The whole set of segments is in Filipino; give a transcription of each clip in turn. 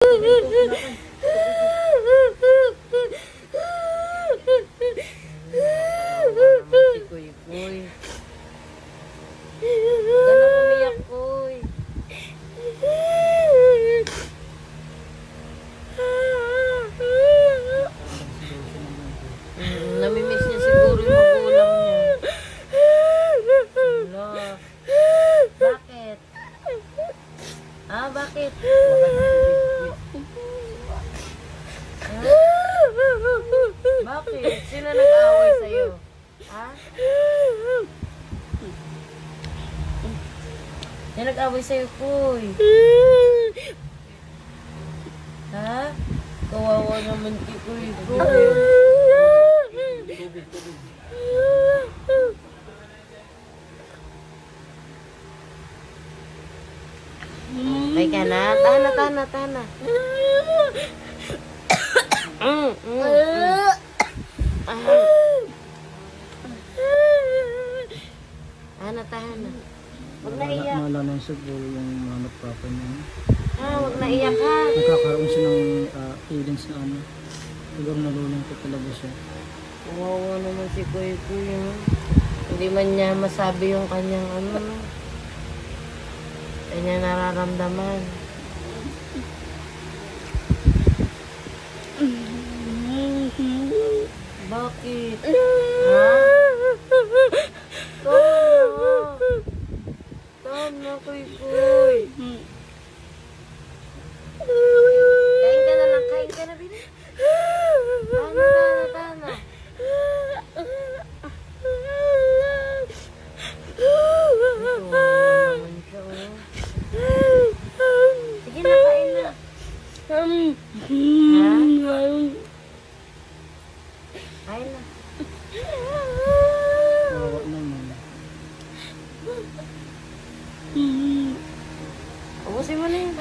Si Coycoy. Huwag ka na umiyak, Koy. Namimiss niya siguro yung magulang niya. Wala. Bakit? Bakit? Bakit? Sino nag-away sa'yo? Sino nag-away sa'yo, Koy? Kawawa naman si Coycoy. Okay ka na? Tana. Tahana. Huwag na iyak. Mala na siguro yung mga papa niya. Huwag na iyak ha. Nagkakaroon siya ng feelings na ano. Siguro nalulungkot talaga siya. Kawawa naman si Coycoy. Hindi man niya masabi yung kanyang kanyang nararamdaman. Bakit? Tama, Coycoy. Kain ka na lang, kain ka na rin. Tana. Sige na, kain na. Kain na. Kawawa naman. Ubusin mo na yun.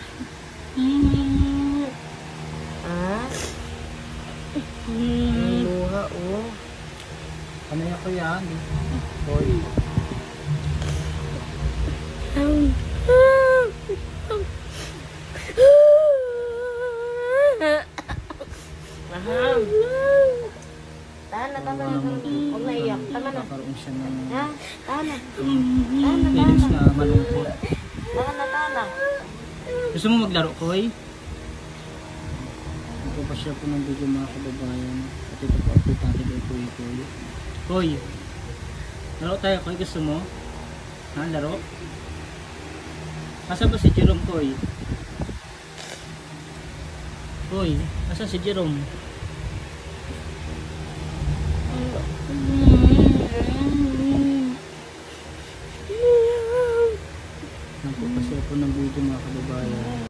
Ang luha, Naiyak ko yan. Boy. Tama. Huwag na iyak. Tama na. Nagkakaroon siya ng Tama. feelings na malungkot. Tama. Gusto mo maglaro, Koy? Nagpapashare po ng video mga kababayan. At ito po update natin kay Coycoy. Koy, laro tayo, Koy. Gusto mo? Laro? Asa ba si Jerome, Koy? Koy, asa si Jerome? Nagpapashare po ng video mga kababayan.